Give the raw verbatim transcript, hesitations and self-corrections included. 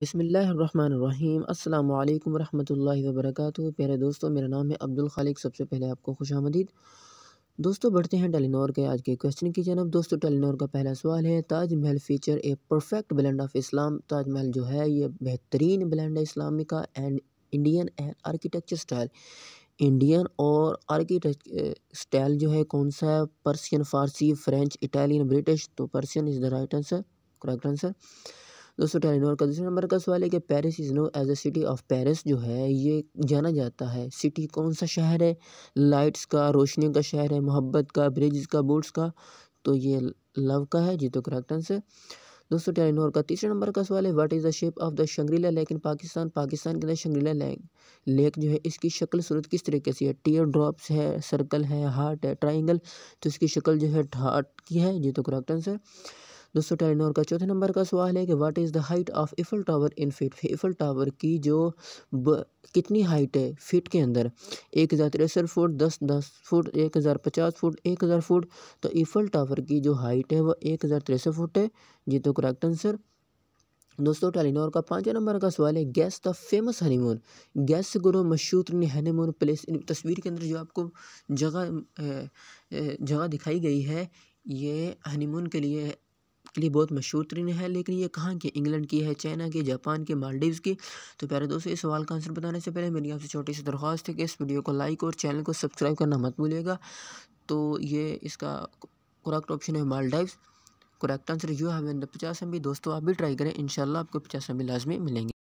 बिस्मिल्लाहिर्रहमानिर्रहीम अस्सलामु अलैकुम रहमतुल्लाहि व बरकातुहू। प्यारे दोस्तों, मेरा नाम है अब्दुल खालिक। सबसे पहले आपको खुशामदीद। दोस्तों, बढ़ते हैं टेलीनॉर के आज के क्वेश्चन की जानब। दोस्तों, टेलीनॉर का पहला सवाल है, Taj Mahal feature a perfect blend of Islam. Taj Mahal जो है ये बेहतरीन ब्लेंड है इस्लामी का and Indian and architecture style. Indian और आर्किटेक्चर स्टाइल जो है कौन सा है? पर्शियन, फारसी, फ्रेंच, इटालियन, ब्रिटिश। तो Persian is the right answer, correct answer. दोस्तों, टेलीनॉर का दूसरे नंबर का सवाल है कि Paris is known as a city of Paris जो है ये जाना जाता है सिटी कौन सा शहर है? लाइट्स का, रोशनी का शहर है, मोहब्बत का, ब्रिज का, बोट्स का। तो ये लव का है जी, तो करेक्ट आंसर। दोस्तों, टेलीनॉर का तीसरे नंबर का सवाल है, what is the shape of the Shangrila lake in Pakistan. Pakistan के अंदर शंग्रीला लेक लेक जो है इसकी शक्ल सूरत किस तरीके से है? टीयर ड्रॉप्स है, सर्कल है, हार्ट है, ट्राइंगल। तो इसकी शक्ल जो है हार्ट की है जी, तो करेक्ट आंसर। दोस्तों, टेलीनॉर का चौथे नंबर का सवाल है कि what is the height of Eiffel tower in feet. Eiffel tower की जो ब, कितनी हाइट है फीट के अंदर? एक हज़ार तिरसठ फुट, दस दस फुट, एक हज़ार पचास फुट, एक हज़ार फुट। तो इफल टावर की जो हाइट है वो एक हज़ार तिरसठ फुट है जी, तो करेक्ट आंसर। दोस्तों, टेलीनॉर का पाँचवें नंबर का सवाल है, guess the famous honeymoon. Guess करो मशहूर हनीमून प्लेस। तस्वीर के अंदर जो आपको जगह जगह दिखाई गई है ये हनीमून के लिए के लिए बहुत मशहूर तरीन है, लेकिन ये कहाँ की? इंग्लैंड की है, चाइना की, जापान की, मालदीव्स की। तो प्यारे दोस्तों, इस सवाल का आंसर बताने से पहले मेरी आपसे छोटी सी दरख्वास्त है कि इस वीडियो को लाइक और चैनल को सब्सक्राइब करना मत भूलिएगा। तो ये इसका करेक्ट ऑप्शन है Maldives. Correct answer you have in the पचास एम बी। दोस्तों, आप भी ट्राई करें, इंशाल्लाह आपको पचास एम बी लाजमी मिलेंगे।